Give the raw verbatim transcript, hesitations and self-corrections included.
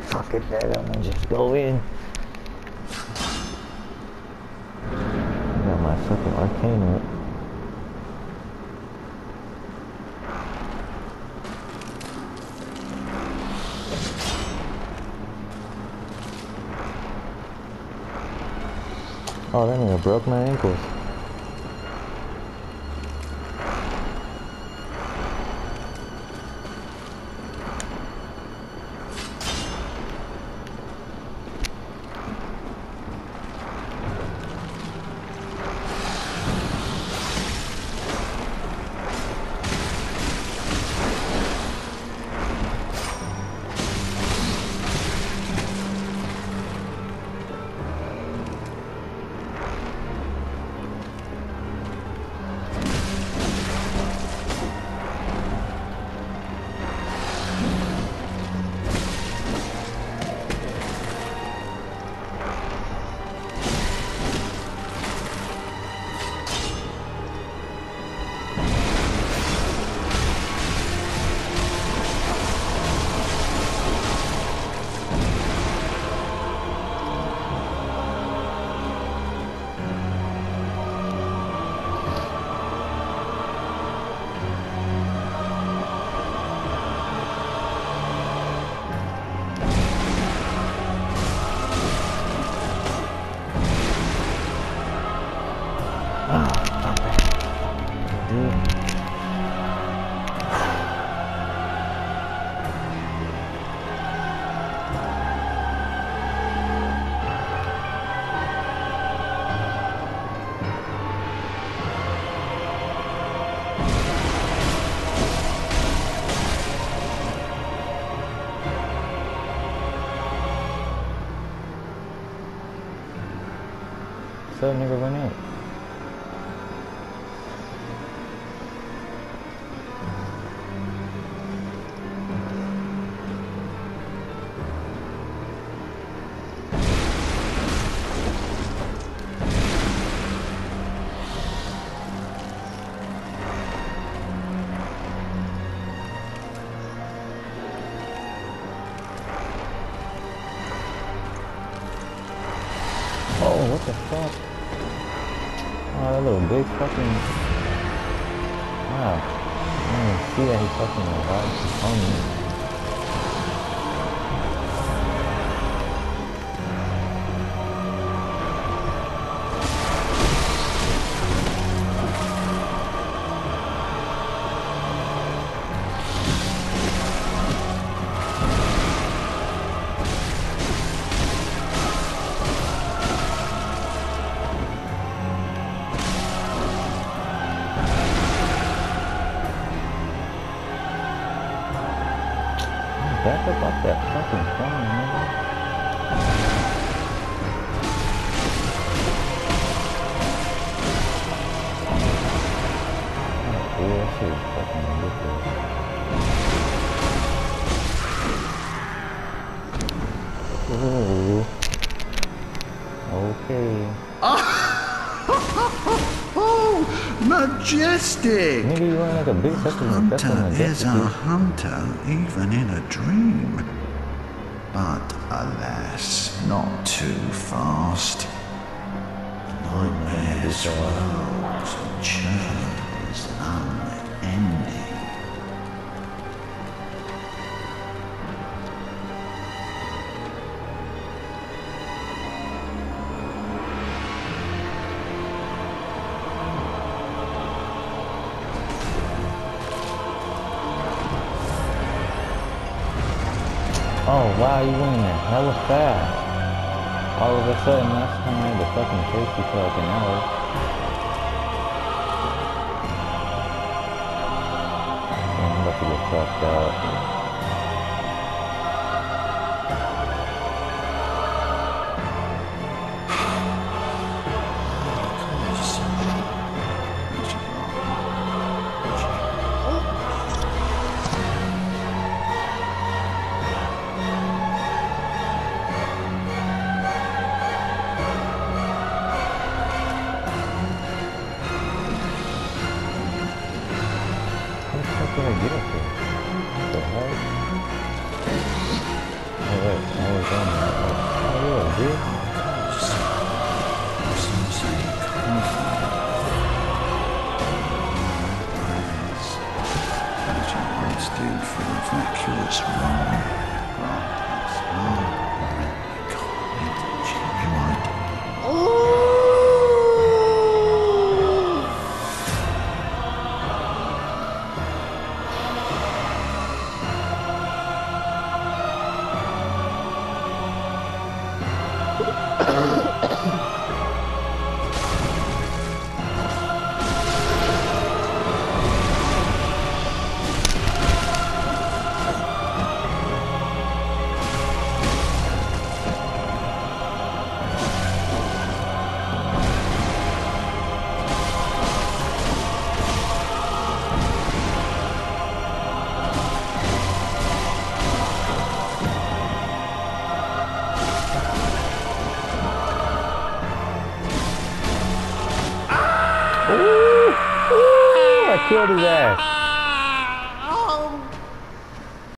Fuck it, there, I'm gonna just go in. I got my fucking arcane up. Oh, that nigga broke my ankles. What's up, nigga? Run it. Oh, what the fuck? Oh, that little big fucking... Wow. I didn't even see that he fucking revived his homie. Back up off that fucking phone, nigga. Oh, dude, that shit is fucking ridiculous. Ooh. Okay. Oh, majestic! Nigga, you wearing like a big fucking Hunter is a hunter, even in a dream. But alas, not too fast. The nightmare swirls and churns unending. Oh wow, you went in there hella fast. All of a sudden, last time I had to fucking chase you for like an hour. Damn, I'm about to get fucked up. How did I get up here? What the hell? Oh wait, dude. Dude, for the vacuous wrong. Rockets, wrong. You can't genuine. Ooh, ooh, I killed his ass.